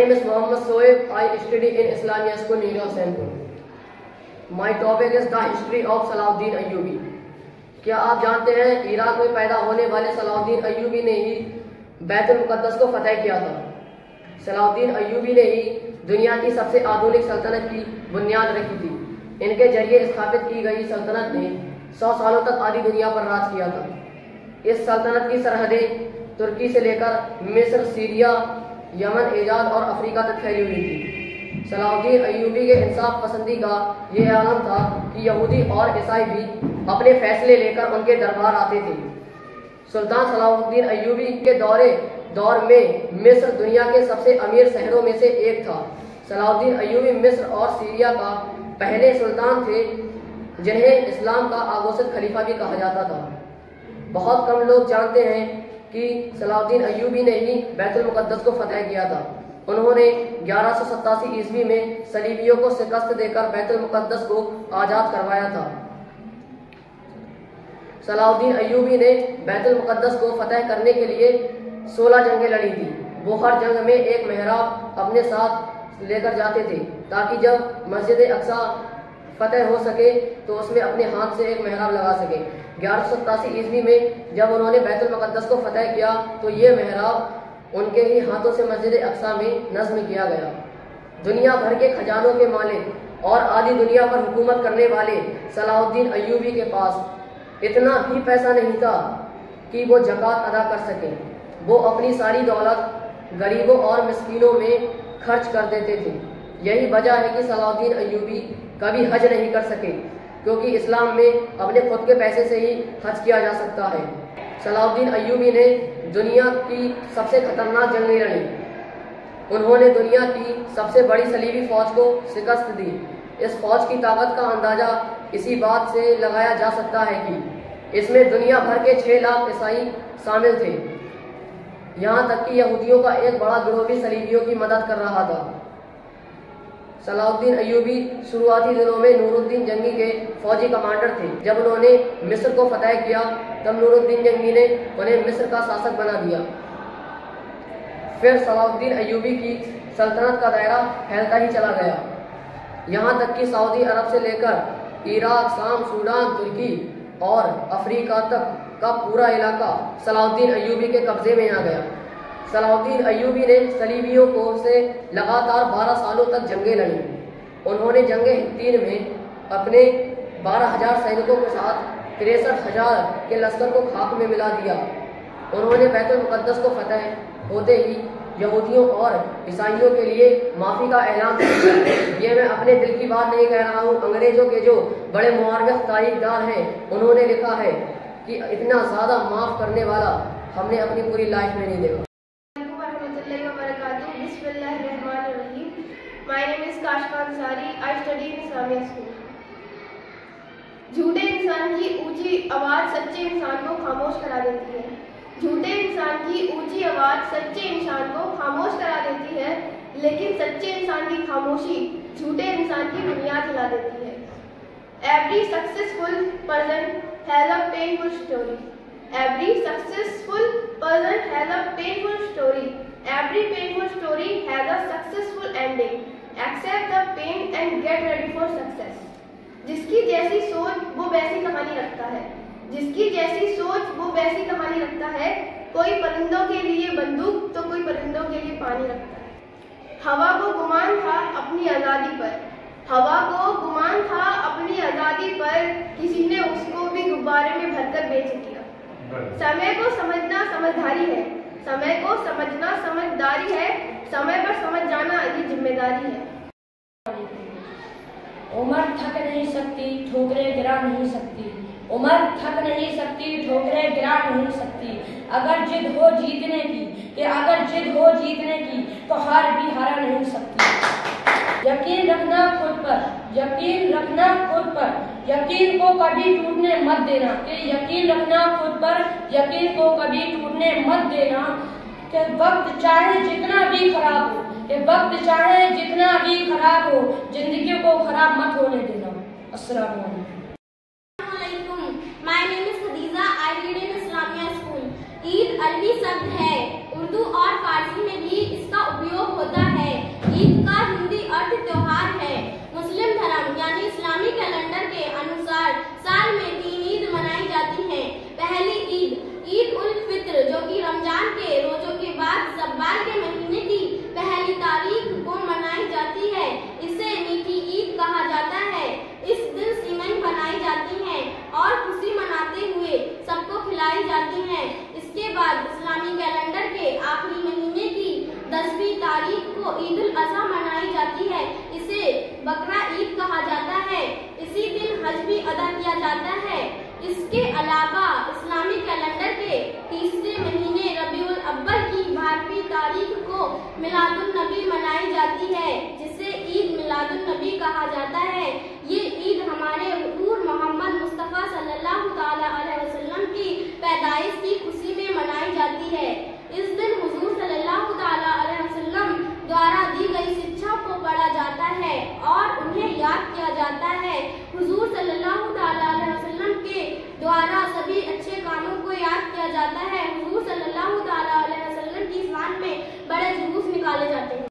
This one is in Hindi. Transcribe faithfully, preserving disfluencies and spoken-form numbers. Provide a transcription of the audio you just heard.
name is Mohammad Soeb. I study in Islamia School, New York, Central. My topic is the history of Salahuddin Ayyubi. क्या आप जानते हैं इराक में पैदा होने वाले सलाहुद्दीन अय्यूबी ने ही बैतुल मुकद्दस को फतह किया था। सलाहुद्दीन अय्यूबी ने ही दुनिया की सबसे आधुनिक सल्तनत की बुनियाद रखी थी। इनके जरिए स्थापित की गई सल्तनत ने सौ सालों तक आधी दुनिया पर राज किया था। इस सल्तनत की सरहदें तुर्की से लेकर मिस्र, सीरिया, यमन, एजाज और अफ्रीका तक फैली हुई थी। सलाहुद्दीन अय्यूबी के इंसाफ पसंदी का ये आलम था कि यहूदी और ईसाई भी अपने फैसले लेकर उनके दरबार आते थे। सुल्तान सलाहुद्दीन अय्यूबी के दौरे दौर में मिस्र दुनिया के सबसे अमीर शहरों में से एक था। सलाहुद्दीन अय्यूबी मिस्र और सीरिया का पहले सुल्तान थे जिन्हें इस्लाम का आगोशित खलीफा भी कहा जाता था। बहुत कम लोग जानते हैं कि सलाहुद्दीन अय्यूबी ने ही बैतुल मुकद्दस को फतह किया था। उन्होंने ग्यारह सौ सत्तासी ईस्वी में सलीबियों को शिकस्त देकर बैतुल मुकद्दस को आजाद करवाया था। सलाहुद्दीन अय्यूबी ने बैतुल मुकद्दस को फतह करने के लिए सोलह जंगें लड़ी थी। वो हर जंग में एक मेहराब अपने साथ लेकर जाते थे ताकि जब मस्जिद अक्सा फतह हो सके तो उसमें अपने हाथ से एक मेहराब लगा सके। ग्यारह सौ सत्तासी ईस्वी में जब उन्होंने बैतुल मुकद्दस को फतह किया तो ये मेहराब उनके ही हाथों से मस्जिद अक्सा में नज़्म किया गया। दुनिया भर के खजानों के मालिक और आधी दुनिया पर हुकूमत करने वाले सलाहुद्दीन अय्यूबी के पास इतना भी पैसा नहीं था कि वो ज़कात अदा कर सके। वो अपनी सारी दौलत गरीबों और मिस्कीनों में खर्च कर देते थे। यही वजह है कि सलाहुद्दीन अय्यूबी कभी हज नहीं कर सके, क्योंकि इस्लाम में अपने खुद के पैसे से ही हज किया जा सकता है। सलाहुद्दीन अय्यूबी ने दुनिया की सबसे खतरनाक जंगें लड़ी। उन्होंने दुनिया की सबसे बड़ी सलीबी फौज को शिकस्त दी। इस फौज की ताकत का अंदाजा इसी बात से लगाया जा सकता है कि इसमें दुनिया भर के छह लाख ईसाई शामिल थे। यहाँ तक कि यहूदियों का एक बड़ा गिरोह भी सलीबियों की मदद कर रहा था। सलाहुद्दीन अय्यूबी शुरुआती दिनों में नूरुद्दीन जंगी के फौजी कमांडर थे। जब उन्होंने मिस्र को फतह किया तब नूरुद्दीन जंगी ने उन्हें मिस्र का शासक बना दिया। फिर सलाहुद्दीन अय्यूबी की सल्तनत का दायरा फैलता ही चला गया, यहाँ तक कि सऊदी अरब से लेकर इराक, शाम, सूडान, तुर्की और अफ्रीका तक का पूरा इलाका सलाहुद्दीन अय्यूबी के कब्जे में आ गया। सलाहुद्दीन अय्यूबी ने सलीबियों को से लगातार बारह सालों तक जंगें लड़ी। उन्होंने जंगे हित्तीन में अपने बारह हजार सैनिकों के साथ तिरसठ हजार के लश्कर को खाक में मिला दिया। उन्होंने बैतुल मुकद्दस को फतह होते ही यहूदियों और ईसाइयों के लिए माफ़ी का ऐलान किया। ये मैं अपने दिल की बात नहीं कह रहा हूँ। अंग्रेजों के जो बड़े मुआरख तारीखदार हैं उन्होंने लिखा है कि इतना ज़्यादा माफ़ करने वाला हमने अपनी पूरी लाइफ में नहीं देखा। My name is Kashfa Ansari. I study in Islamia School. झूठे इंसान की ऊंची आवाज सच्चे इंसान को खामोश करा देती है। झूठे इंसान की ऊंची आवाज सच्चे इंसान को खामोश करा देती है, लेकिन सच्चे इंसान की खामोशी झूठे इंसान की बुनियाद हिला देती है। Every successful person has a painful story. Every successful person has a painful story. Every painful story has a successful ending. Accept the pain and get ready for success. जिसकी जैसी सोच वो वैसी कहानी रखता है। जिसकी जैसी सोच वो वैसी कहानी रखता है। कोई परिंदों के लिए बंदूक तो कोई परिंदों के लिए पानी रखता है। हवा को गुमान था अपनी आज़ादी पर। हवा को गुमान था अपनी आज़ादी पर, किसी ने उसको भी गुब्बारे में भरकर बेच दिया। समय को समझना समझदारी है। समय को समझना समझदारी है। समय पर समझ जाना ये जिम्मेदारी है। उम्र थक नहीं सकती, ठोकरें गिरा नहीं सकती। उम्र थक नहीं सकती, ठोकरें गिरा नहीं सकती। अगर जिद हो जीतने की कि अगर जिद हो जीतने की तो हार भी हारा नहीं सकती। यकीन रखना खुद पर, यकीन रखना खुद पर, यकीन को कभी टूटने मत देना। कि यकीन रखना खुद पर, यकीन को कभी टूटने मत देना। कि वक्त चाहे जितना भी खराब हो, कि वक्त चाहे जितना भी खराब हो, जिंदगी को खराब मत होने देना। अस्सलाम वालेकुम। My name is Khadija. I read in Islamia school. Eid Arabi शब्द है, उर्दू और फारसी में भी इसका उपयोग होता है। ईद का हिंदी अर्थ त्योहार है। मुस्लिम धर्म यानी इस्लामी कैलेंडर के अनुसार साल में तीन ईद मनाई जाती हैं। पहली ईद ईद उल फित्र जो कि रमजान के रोजों के बाद शव्वाल के महीने की पहली तारीख को मनाई जाती है। इसे मीठी ईद कहा जाता है। इस दिन सिमई बनाई जाती हैं और खुशी मनाते हुए सबको खिलाई जाती हैं। इसके बाद इस्लामी कैलेंडर के आखिरी महीने की दसवीं तारीख को ईद उल अजहा मनाई जाती है। इसे बकरा ईद कहा जाता है। इसी दिन हज भी अदा किया जाता है। इसके अलावा इस्लामी कैलेंडर के तीसरे महीने रबीउल अव्वल की बारहवीं तारीख को मिलादुन नबी मनाई जाती है, जिसे ईद मिलादुन नबी कहा जाता है।